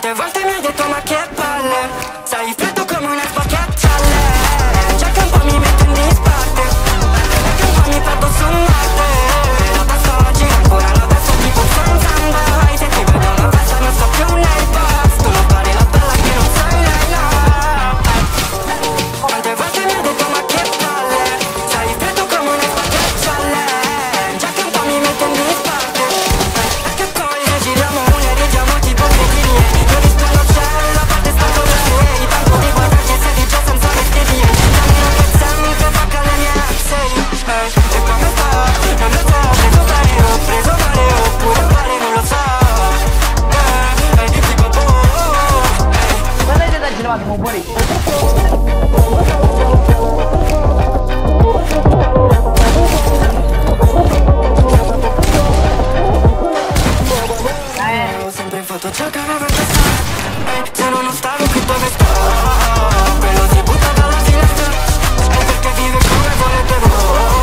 Quante volte mi hai detto ma che palle, sei freddo come una spacchiaccialle. Già che un po' mi metto in disparte, già che un po' mi perdo su Marte. La testa oggi ancora la testa tipo zanzanda. Se ti vedo una festa non sto più nel bus. Tu non pari la bella che non sei lei, no. Quante volte mi hai detto ma che palle, sei freddo come una spacchiaccialle. Già che un po' mi metto in disparte, che poi giriamo e ridiamo tipo cretini. Io rispondo c'è la parte stanco da sei. Tanto di guardarci e sei già senza vestiti. Cammino che sempre fa alle mie sei. E come sta? Non lo so, preso male oppure male, non lo so. Tipo Guardate da girato, ma fuori. ho sempre fatto ciò che avevo in testa. Se non stavo qui dove sto, quello si butta dalla finestra. Perché vive come volete voi.